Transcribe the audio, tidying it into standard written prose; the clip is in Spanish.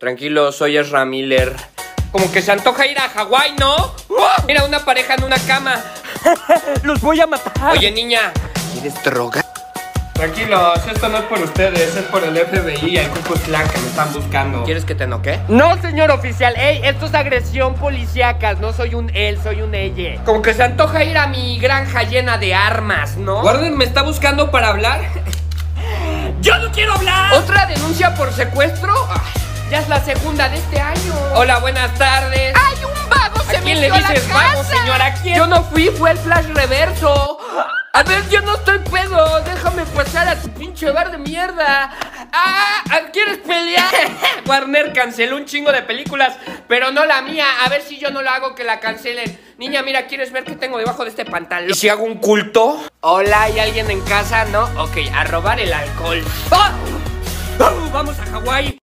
Tranquilo, soy Ezra Miller. Como que se antoja ir a Hawái, ¿no? Mira, una pareja en una cama. ¡Los voy a matar! Oye, niña, ¿quieres droga? Tranquilos, esto no es por ustedes, es por el FBI y el Ku Klux Klan que me están buscando. ¿Quieres que te noquee? No, señor oficial. Ey, esto es agresión policíaca. No soy un él, soy un ella. Como que se antoja ir a mi granja llena de armas, ¿no? Warden me está buscando para hablar. ¡Yo no quiero hablar! ¿Otra denuncia por secuestro? Ya es la segunda de este año. Hola, buenas tardes. ¡Ay, un vago se ¿A quién le metió a la dices vago, casa! señora? ¿A quién? Yo no fui, fue el flash reverso. A ver, yo no estoy pedo. Déjame pasar a tu pinche bar de mierda. ¿Quieres pelear? Warner canceló un chingo de películas, pero no la mía. A ver si yo no lo hago que la cancelen. Niña, mira, ¿quieres ver qué tengo debajo de este pantalón? ¿Y si hago un culto? Hola, ¿hay alguien en casa? ¿No? Ok, a robar el alcohol. ¡Ah! ¡Vamos a Hawái!